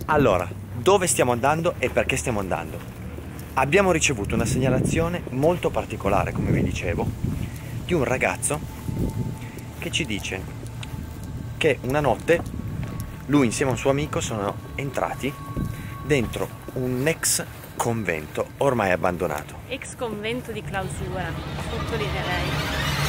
Allora, dove stiamo andando e perché stiamo andando? Abbiamo ricevuto una segnalazione molto particolare, come vi dicevo, di un ragazzo che ci dice che una notte lui insieme a un suo amico sono entrati dentro un ex convento ormai abbandonato. Ex convento di clausura, sottolineerei.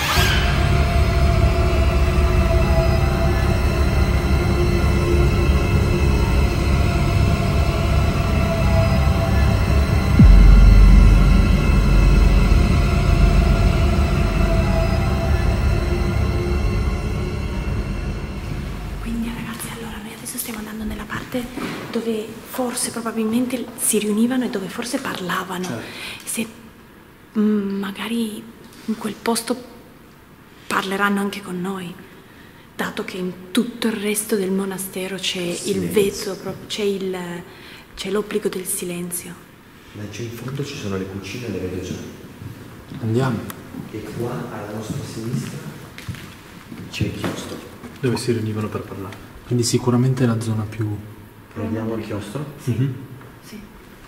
Dove forse probabilmente si riunivano e dove forse parlavano. Certo. Se magari in quel posto parleranno anche con noi, dato che in tutto il resto del monastero c'è il vezzo, c'è l'obbligo del silenzio. Laggiù in fondo ci sono le cucine, le vedo già. Andiamo. E qua alla nostra sinistra c'è il chiostro. Dove si riunivano per parlare. Quindi sicuramente è la zona più... Proviamo il chiostro? Sì. Mm-hmm. Sì.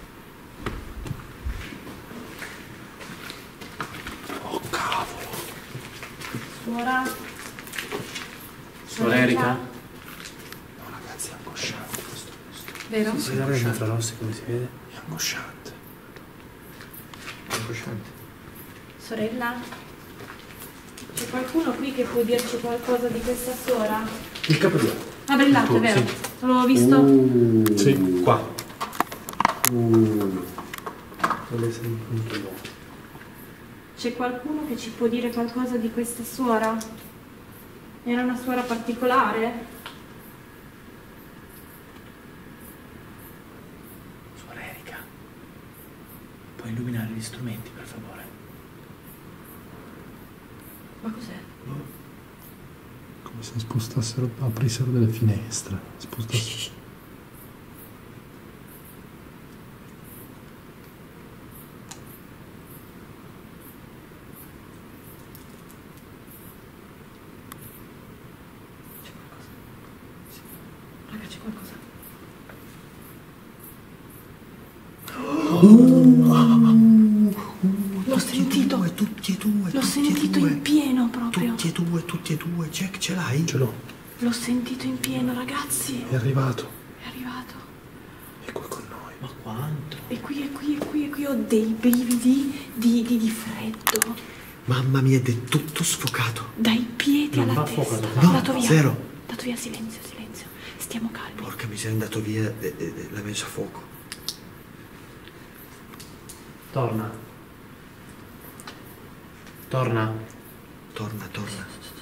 Oh cavolo. Suora? Suora Erika? No ragazzi, è angosciante questo posto. Vero? Sì, guarda il infrarossi come si vede. È angosciante. Angosciante. Sorella? C'è qualcuno qui che può dirci qualcosa di questa suora? Il capo. Ah, brillato, è vero? Sì. Non l'avevo visto? Sì, qua. Dove sei punto dopo? C'è qualcuno che ci può dire qualcosa di questa suora? Era una suora particolare? Suora Erika, puoi illuminare gli strumenti per favore? Ma cos'è? Come se spostassero, aprissero delle finestre, spostassero. C'è qualcosa? Sì. Raga, c'è qualcosa. L'ho sentito. Tutti e due. L'ho sentito in pieno proprio. Tutti e due. Jack, ce l'hai? Ce l'ho. L'ho sentito in pieno, ragazzi. È arrivato. È arrivato. È qui con noi. Ma quanto? E qui ho dei brividi di freddo. Mamma mia, ed è tutto sfocato. Dai piedi Non alla va testa. fuoco, no, Dato via. zero. Dato via, silenzio, silenzio. Stiamo calmi. Porca miseria, è andato via e l'ha messo a fuoco. Torna. Torna. Torna.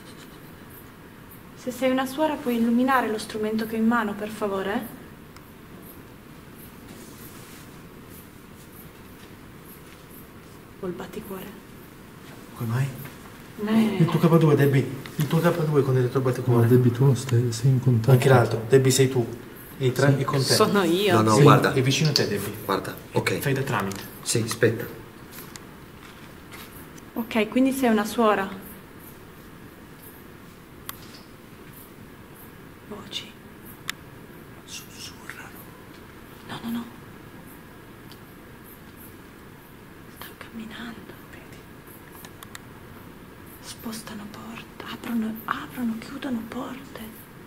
Se sei una suora puoi illuminare lo strumento che ho in mano, per favore? O il batticuore? Come mai? Il Il tuo K2, Debbie. Il tuo K2 con il tuo batticuore. Ma Debbie, tu sei in contatto. Anche l'altro. Debbie sei tu. E i tre e con te. Sono io. No, Sì, guarda. è vicino a te, Debbie. Guarda, ok. Fai da tramite. Sì, aspetta. Ok, quindi sei una suora. Voci. Sussurrano. No. Stanno camminando. Vedi? Spostano porte. Aprono, chiudono porte.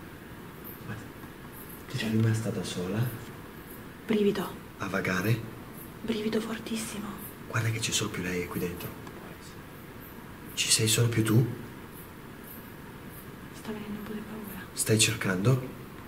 C'è rimasta da sola Brivido. a vagare. Brivido fortissimo. Guarda che c'è solo più lei qui dentro. Ci sei solo più tu? Sta venendo un po' di paura. Stai cercando?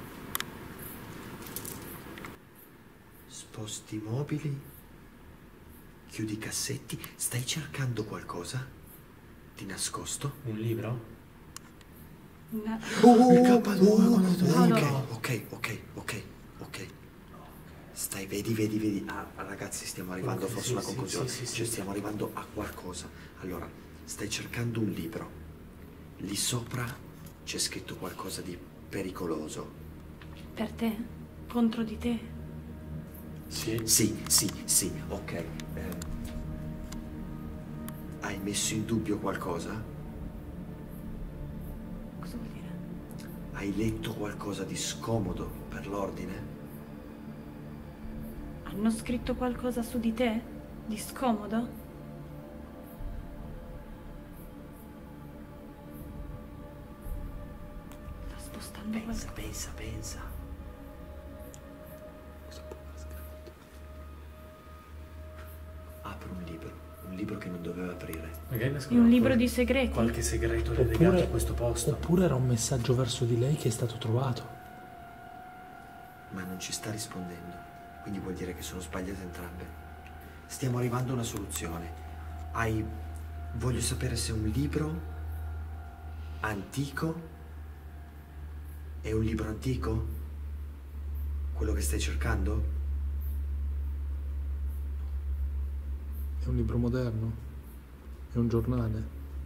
Sposti i mobili? Chiudi i cassetti? Stai cercando qualcosa? Di nascosto? Un libro? Una... Il no. Ok. Stai, vedi. Ah, ragazzi, stiamo arrivando forse a una conclusione. Cioè, stiamo arrivando a qualcosa. Allora, stai cercando un libro. Lì sopra c'è scritto qualcosa di pericoloso. Per te? Contro di te? Sì, ok. Hai messo in dubbio qualcosa? Cosa vuol dire? Hai letto qualcosa di scomodo per l'ordine? Hanno scritto qualcosa su di te? Di scomodo? Sta spostando qualcosa. Pensa. Cosa può aver scritto? Apre un libro che non doveva aprire. Magari È un libro di segreti? Qualche segreto legato a questo posto. Oppure era un messaggio verso di lei che è stato trovato. Ma non ci sta rispondendo, quindi vuol dire che sono sbagliate entrambe. Stiamo arrivando a una soluzione. Voglio sapere se un libro antico è un libro antico? Quello che stai cercando? È un libro moderno? È un giornale?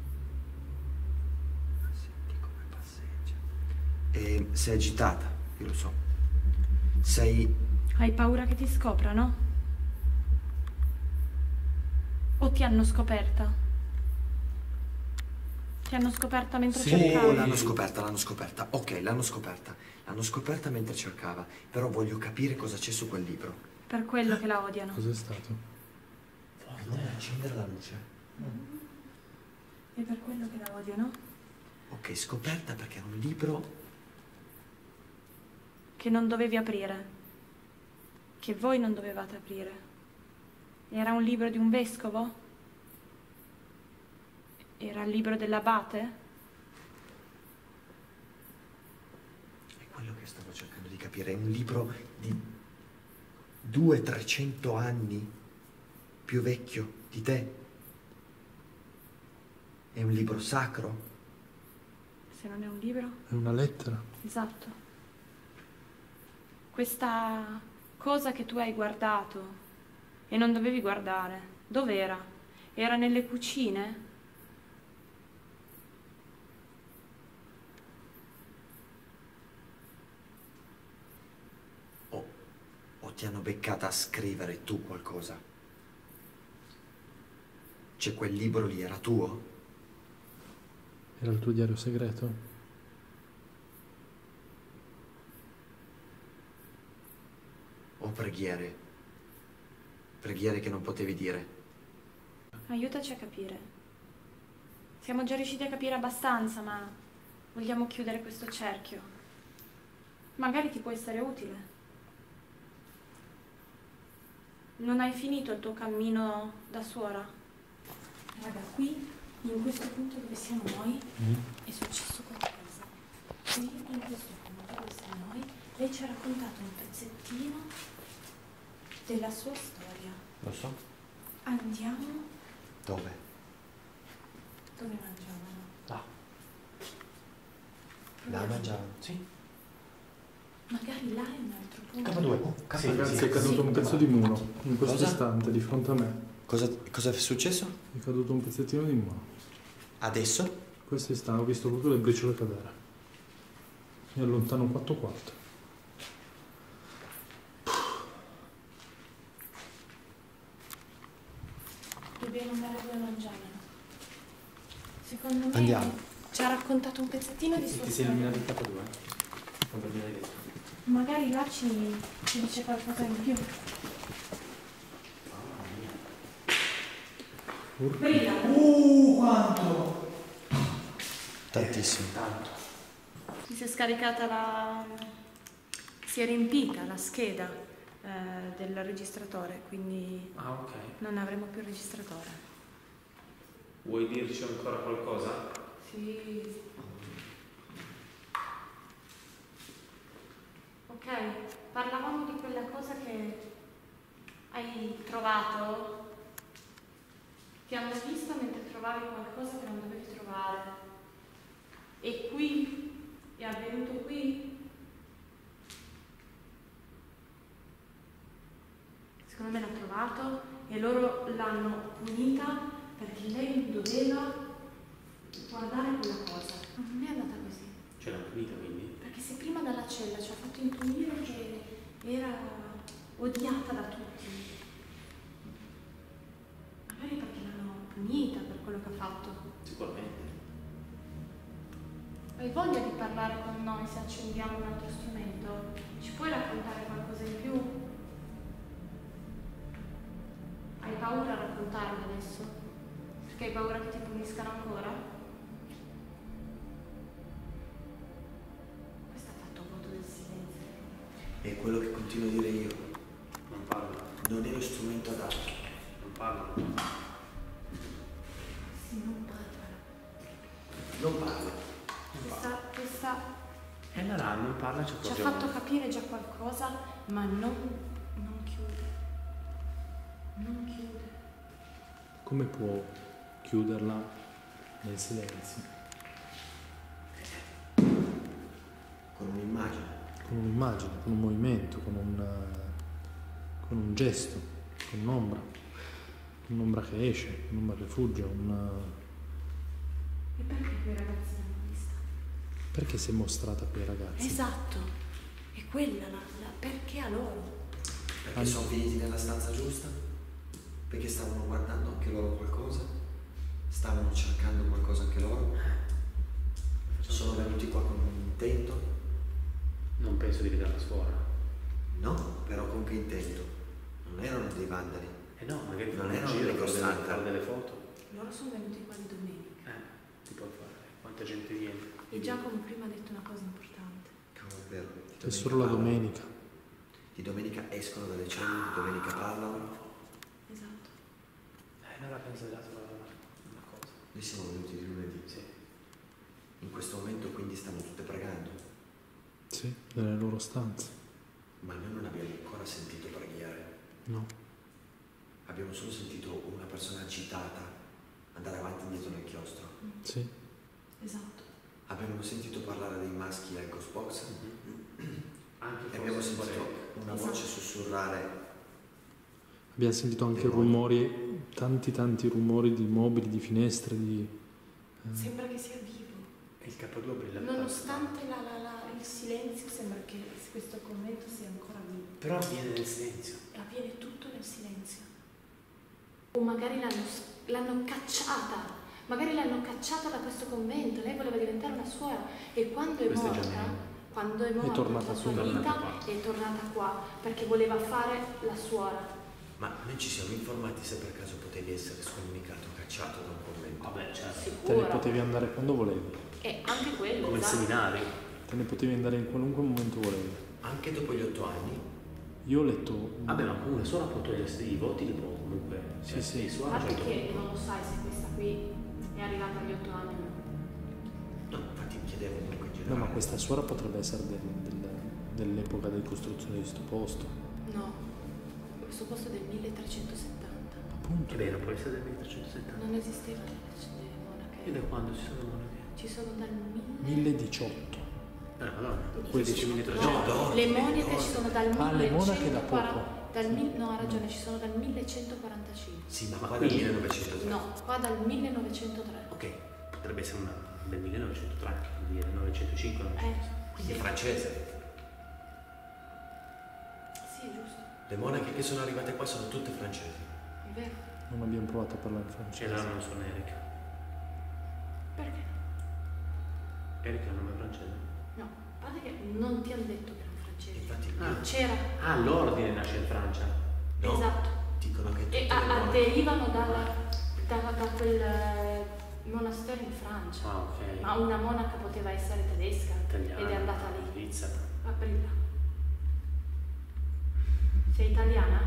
Senti come passeggia. E sei agitata, io lo so. Hai paura che ti scoprano? O ti hanno scoperta? Ti hanno scoperta mentre cercavi? L'hanno scoperta. Ok, l'hanno scoperta. L'hanno scoperta mentre cercava. Però voglio capire cosa c'è su quel libro. Per quello che la odiano. Cos'è stato? Non accendere la luce. E per quello che la odiano? Ok, scoperta perché era un libro Che non dovevi aprire. Che voi non dovevate aprire. Era un libro di un vescovo? Era il libro dell'abate? È quello che stavo cercando di capire. È un libro di 200-300 anni più vecchio di te. È un libro sacro. Se non è un libro? È una lettera? Esatto. Questa cosa che tu hai guardato e non dovevi guardare, dov'era? Era nelle cucine? O ti hanno beccata a scrivere tu qualcosa? C'è quel libro lì, era tuo? Era il tuo diario segreto? O preghiere? Preghiere che non potevi dire? Aiutaci a capire. Siamo già riusciti a capire abbastanza, ma vogliamo chiudere questo cerchio. Magari ti può essere utile. Non hai finito il tuo cammino da suora? Raga, qui, in questo punto dove siamo noi, è successo qualcosa. Qui, in questo punto dove siamo noi, lei ci ha raccontato un pezzettino della sua storia. Lo so. Andiamo Dove? dove mangiavano. Là. Là mangiavano? Sì. Magari là è un altro punto. K2. Sì, ragazzi, è caduto un pezzo di muro in questo Cosa? istante di fronte a me. Cosa è successo? È caduto un pezzettino di muro. Adesso? Questo istante ho visto proprio le briciole cadere. Mi allontano 4-4. Dobbiamo andare dove mangiavano. Secondo me Andiamo. ci ha raccontato un pezzettino di sua Ti sei storia. illuminato il K2? Quando mi hai detto. Magari là ci dice qualcosa in più. Brilla. Quanto? Tantissimo. Si è scaricata si è riempita la scheda del registratore, quindi Ah, ok. non avremo più il registratore. Vuoi dirci ancora qualcosa? Sì. Ok, parlavamo di quella cosa che hai trovato. Ti hanno visto mentre trovavi qualcosa che non dovevi trovare. E qui? È avvenuto qui? Secondo me l'ha trovato e loro l'hanno punita perché lei doveva guardare quella cosa. Ma non è andata così. Ce l'hanno punita quindi? Perché se prima dalla cella ci ha fatto intuire che era odiata da tutti, magari perché l'hanno punita per quello che ha fatto. Sicuramente. Hai voglia di parlare con noi se accendiamo un altro strumento? Ci puoi raccontare qualcosa in più? paura a raccontarlo adesso? Perché hai paura che ti puniscano ancora? Questo ha fatto voto del silenzio. È quello che continuo a dire io. Non parlo. Non è lo strumento adatto. Non parlo. Sì, non parla. Non parla. Questa E allora non parla, ci ci ha accorgiamo. fatto capire già qualcosa, ma non chiude. Non chiude. Come può chiuderla nel silenzio? Con un'immagine. Con un'immagine, con un movimento, con un gesto, con un'ombra che esce, un'ombra che fugge, E perché quei ragazzi l'hanno vista? Perché si è mostrata a quei ragazzi? Esatto, è quella perché a loro? Perché sono finiti nella stanza giusta? Perché stavano guardando anche loro qualcosa? Stavano cercando qualcosa anche loro? Sono venuti qua con un intento? Non penso di vedere la suora. No, però con che intento? Non erano dei vandali. Eh no, magari Non fanno erano un giro dei per costanti. fare delle foto. Loro sono venuti qua di domenica. Ti può fare. Quanta gente viene. E Giacomo prima ha detto una cosa importante. Cavolo, è vero. Di C'è domenica solo la parlano. domenica. Di domenica escono dalle celle, di domenica parlano. Esatto. Allora penso dato una cosa. Noi siamo venuti di lunedì. Sì. In questo momento quindi stanno tutte pregando. Sì, nelle loro stanze. Ma noi non abbiamo ancora sentito preghiere. No. Abbiamo solo sentito una persona agitata andare avanti e indietro nel chiostro. Sì. Esatto. Abbiamo sentito parlare dei maschi al ghost box Anche e abbiamo forse sentito una voce sussurrare. Abbiamo sentito anche rumori, tanti rumori di mobili, di finestre, Sembra che sia vivo. il K2 brilla. Nonostante il silenzio, sembra che questo convento sia ancora vivo. Però avviene nel silenzio. E avviene tutto nel silenzio. O magari l'hanno cacciata. Magari l'hanno cacciata da questo convento. Lei voleva diventare una suora. E quando è Questo è già morta, meglio. quando è morta tornata la sua qui. vita, è tornata qua. Perché voleva fare la suora. Ma noi ci siamo informati se per caso potevi essere scomunicato, cacciato da un convento. Vabbè, certo. Te ne Sicura. potevi andare quando volevi. E anche quello. Come il esatto. seminario. Te ne potevi andare in qualunque momento volevi. Anche dopo gli 8 anni. Io ho letto. Vabbè, ma comunque suora può togliersi i voti, li può comunque. Sì, sì. A Suora parte certo. che non lo sai se questa qui è arrivata agli 8 anni. No, infatti mi chiedevo comunque in No, generale. ma questa suora potrebbe essere dell'epoca di costruzione di questo posto. No, questo posto è del 1370. Appunto. Che bene, non può essere del 1370. Non esistevano le monache. E da quando ci sono monache? Ci sono dal 1018. Madonna, Questo. 16.300. No, le monache ci sono dal Ah, le monache da 1140. poco. No, ha ragione, ci sono dal 1145. Sì, ma Ma qua qui- del 1903. No, qua dal 1903. Ok, potrebbe essere una del 1903, del 1905. 900. Quindi è francese. Sì, giusto, Le monache che sono arrivate qua sono tutte francesi. è vero. Non abbiamo provato a parlare E francese. là non sono Eric. Perché? Eric è un nome francese. No, a parte che non ti hanno detto che erano francesi. Infatti C'era. Ah, l'ordine nasce in Francia. no, Esatto. dicono che tutte E le monache. derivano da quel monastero in Francia. Ah, ok. Ma una monaca poteva essere tedesca Italiana. ed è andata lì. Svizzera. A brilla. Sei italiana?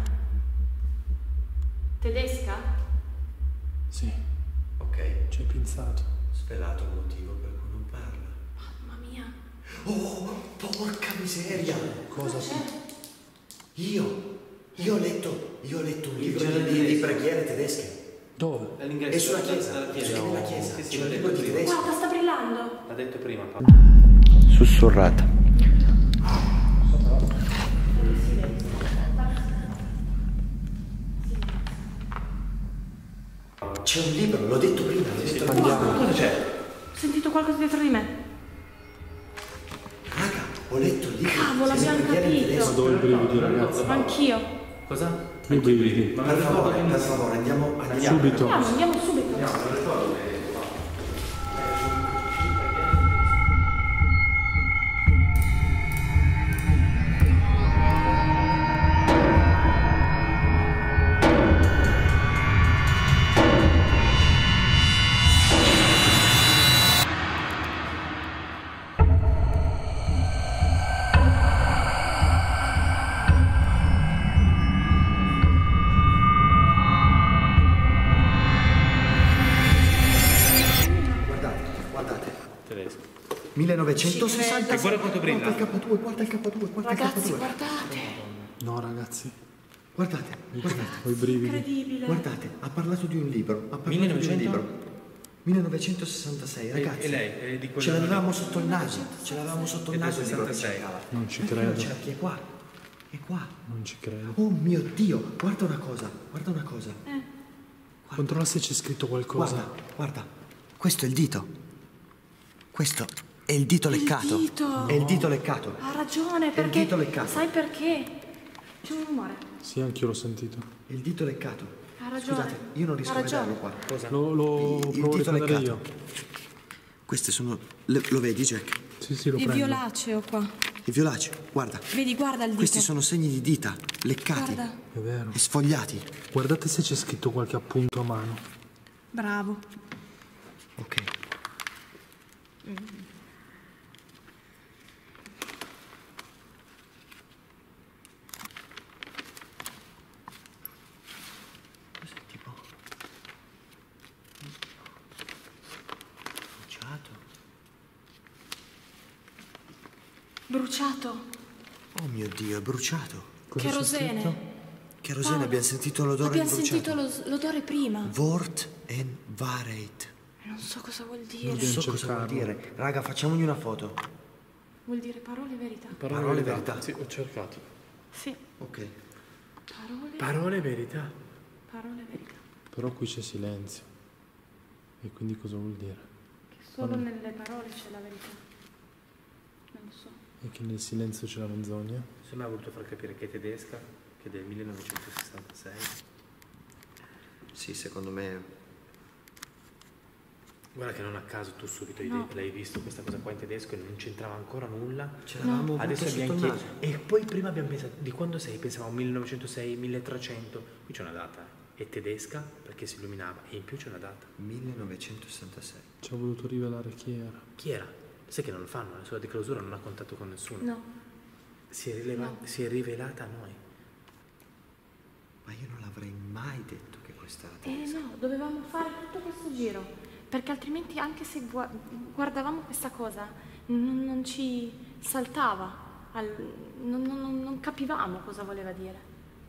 Tedesca? Sì, Ok, ci hai pensato. svelato il motivo per cui non parla. Mamma mia. Oh, porca miseria! Cosa c'è? Io ho letto un libro c'era il di tedesco. preghiere tedesche. Dove? È sulla chiesa, perché nella chiesa Sì, sì, c'è un l'ha libro detto di prima. tedesco. Guarda, sta brillando. L'ha detto prima, Paolo. Sussurrata. C'è un libro, l'ho detto prima, l'ho detto prima. Andiamo. Cosa c'è? Ho sentito qualcosa dietro di me. Raga, ho letto il libro. Cavolo, senza abbiamo preghiere in capito. Ma tedesco. dove i brividi, ragazzi? Anch'io. Cosa? I brividi. Per favore, andiamo. Subito. Andiamo subito. Tedesco. 1960. E guarda quanto brilla. Guarda il K2, guarda il K2, guarda il Ragazzi, K2. guardate. No, ragazzi. Guardate, guardate. Ho i brividi. Incredibile. Guardate, ha parlato di un libro. Ha parlato 1900? di un libro. 1966, ragazzi. E lei? È di quello Ce l'avevamo lì? sotto il naso. Ce l'avevamo sotto il È del naso il libro che 66. cercava. Non ci Però credo. ce l'ha chi è qua. È qua. Non ci credo. Oh mio Dio, guarda una cosa, guarda una cosa. Controlla se c'è scritto qualcosa. Guarda, guarda. Questo è il dito. Questo è il dito leccato. dito. È il dito leccato. Ha ragione, È il perché... dito leccato. Sai perché? C'è un rumore. Sì, anch'io l'ho sentito. È il dito leccato. Ha ragione. Scusate, io non riesco Ha a ragione. vederlo qua. Cosa? Lo Il provo a dito riprendere leccato. io. Queste sono... lo vedi, Jack? Sì, sì, lo Il prendo. violaceo qua. Il violaceo, guarda. Vedi, guarda il dito. Questi sono segni di dita, leccati Guarda. È vero. e sfogliati. Guardate se c'è scritto qualche appunto a mano. Bravo. Ok. Cos'è tipo? Bruciato. Bruciato. Oh mio Dio, è bruciato. Cosa c'è Kerosene. scritto? Kerosene, Paolo, abbiamo sentito l'odore di Abbiamo bruciato. sentito l'odore prima. Vort and Varate. Non so cosa vuol Non dire. Dobbiamo so cosa vuol cercarlo. dire. Raga, facciamogli una foto. Vuol dire parole e verità. Parole verità. Sì, ho cercato. Sì. Ok. Parole, Parole e verità. parole e verità. Però qui c'è silenzio. E quindi cosa vuol dire? Che solo nelle parole c'è la verità. Non lo so. E che nel silenzio c'è la menzogna? Se mi ha voluto far capire che è tedesca, che è del 1966. Sì, secondo me... Guarda che non a caso tu subito No. l'hai visto questa cosa qua in tedesco e non c'entrava ancora nulla. Ce l'avevamo Adesso avuto abbiamo sotto il chiesto. naso. E poi prima abbiamo pensato di quando sei? Pensavamo 1906, 1300. Qui c'è una data. È tedesca perché si illuminava e in più c'è una data. 1966. Ci ha voluto rivelare chi era. Chi era? Sai che non lo fanno, la sua di clausura non ha contatto con nessuno. No. Si è rivelata a noi. Ma io non l'avrei mai detto che questa era tedesca. No, dovevamo fare tutto questo giro. Perché altrimenti anche se guardavamo questa cosa non ci saltava. Non capivamo cosa voleva dire.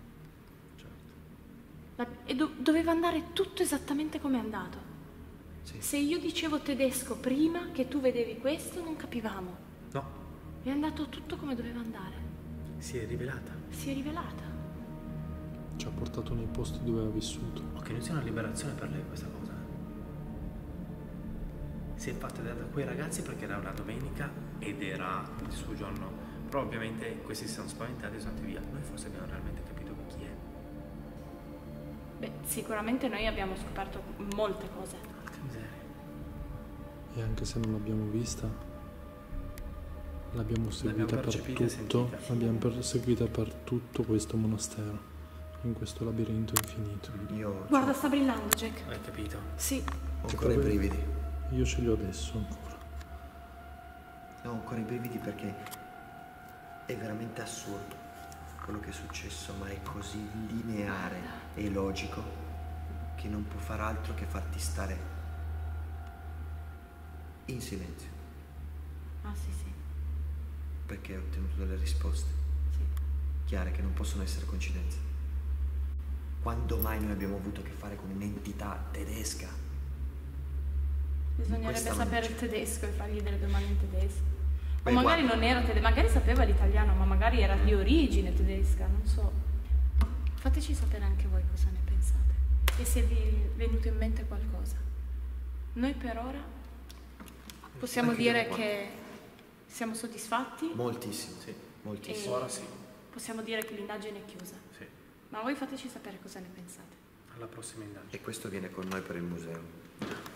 E doveva andare tutto esattamente come è andato. Sì. Se io dicevo tedesco prima che tu vedevi questo, non capivamo. No, È andato tutto come doveva andare. si è rivelata. Si è rivelata. Ci ha portato nei posti dove ha vissuto. Ok, non sia una liberazione per lei questa cosa. Si è fatta da quei ragazzi perché era una domenica ed era il suo giorno. Però ovviamente questi si sono spaventati e sono andati via. Noi forse abbiamo realmente capito chi è. Beh, sicuramente noi abbiamo scoperto molte cose. Porca miseria. E anche se non l'abbiamo vista, l'abbiamo seguita per percepita e tutto. sentita. L'abbiamo seguita per tutto questo monastero. In questo labirinto infinito. Io Guarda, sta brillando, Jack. Hai capito? Sì. ho ancora i brividi. Io ce li ho adesso ancora. Ho ancora i brividi perché è veramente assurdo quello che è successo, ma è così lineare e logico che non può far altro che farti stare in silenzio, Ah, sì, sì. perché hai ottenuto delle risposte chiare che non possono essere coincidenze. Quando mai noi abbiamo avuto a che fare con un'entità tedesca? Bisognerebbe Questa sapere non il tedesco e fargli delle domande in tedesco. O Beh, magari guarda. non era tedesco, magari sapeva l'italiano, ma magari era di origine tedesca, non so. Fateci sapere anche voi cosa ne pensate. E se vi è venuto in mente qualcosa. Noi per ora possiamo Anche dire io, che siamo soddisfatti Moltissimo, Sì. moltissimo. Ora sì. possiamo dire che l'indagine è chiusa. Sì. Ma voi fateci sapere cosa ne pensate. Alla prossima indagine. E questo viene con noi per il museo.